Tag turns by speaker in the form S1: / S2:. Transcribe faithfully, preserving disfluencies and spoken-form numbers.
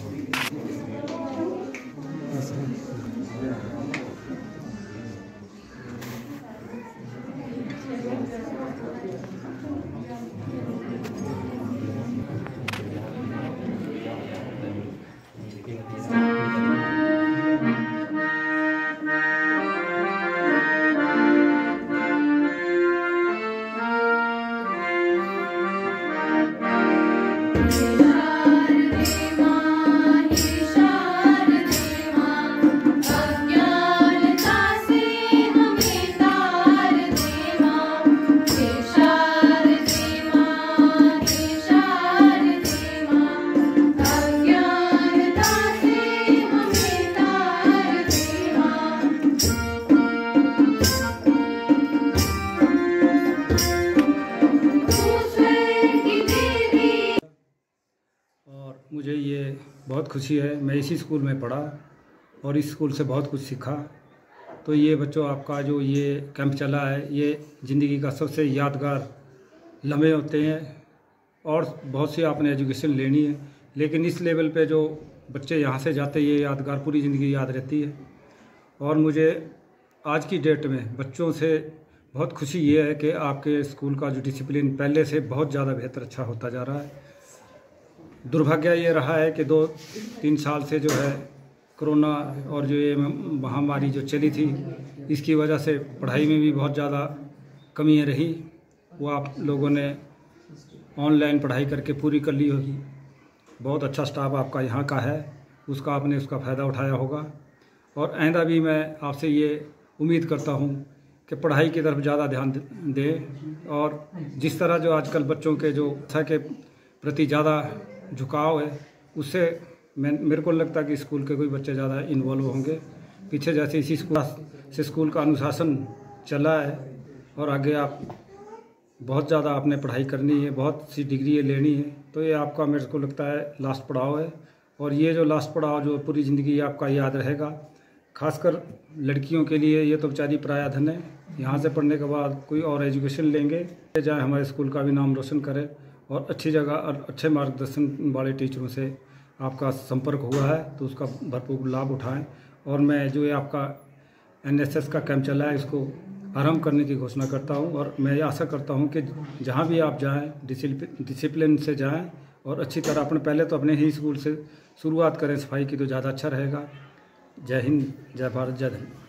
S1: मुझे ये बहुत खुशी है, मैं इसी स्कूल में पढ़ा और इस स्कूल से बहुत कुछ सीखा। तो ये बच्चों, आपका जो ये कैंप चला है, ये ज़िंदगी का सबसे यादगार लम्हे होते हैं और बहुत सी आपने एजुकेशन लेनी है, लेकिन इस लेवल पे जो बच्चे यहाँ से जाते हैं, ये यादगार पूरी ज़िंदगी याद रहती है। और मुझे आज की डेट में बच्चों से बहुत खुशी ये है कि आपके स्कूल का जो डिसिप्लिन पहले से बहुत ज़्यादा बेहतर अच्छा होता जा रहा है। दुर्भाग्य ये रहा है कि दो तीन साल से जो है कोरोना और जो ये महामारी जो चली थी, इसकी वजह से पढ़ाई में भी बहुत ज़्यादा कमी रही। वो आप लोगों ने ऑनलाइन पढ़ाई करके पूरी कर ली होगी। बहुत अच्छा स्टाफ आपका यहाँ का है, उसका आपने उसका फ़ायदा उठाया होगा। और आइंदा भी मैं आपसे ये उम्मीद करता हूँ कि पढ़ाई की तरफ ज़्यादा ध्यान दें और जिस तरह जो आजकल बच्चों के जो शिक्षा के प्रति ज़्यादा झुकाव है, उससे मैं मेरे को लगता है कि स्कूल के कोई बच्चे ज़्यादा इन्वॉल्व होंगे। पीछे जैसे इसी स्कूल से स्कूल का अनुशासन चला है और आगे आप बहुत ज़्यादा आपने पढ़ाई करनी है, बहुत सी डिग्री लेनी है, तो ये आपका मेरे को लगता है लास्ट पड़ाव है। और ये जो लास्ट पड़ाव जो पूरी ज़िंदगी आपका याद रहेगा, खासकर लड़कियों के लिए ये तो बेचारी पराया धन है। यहाँ से पढ़ने के बाद कोई और एजुकेशन लेंगे, जाए हमारे स्कूल का भी नाम रोशन करे और अच्छी जगह और अच्छे मार्गदर्शन वाले टीचरों से आपका संपर्क हुआ है तो उसका भरपूर लाभ उठाएं। और मैं जो ये आपका एन एस एस का कैंप चला है, इसको आरंभ करने की घोषणा करता हूं और मैं ये आशा करता हूं कि जहां भी आप जाएं डिसिप्लिन से जाएं और अच्छी तरह अपने पहले तो अपने ही स्कूल से शुरुआत करें सफाई की, तो ज़्यादा अच्छा रहेगा। जय हिंद, जय भारत, जय धन्यवाद।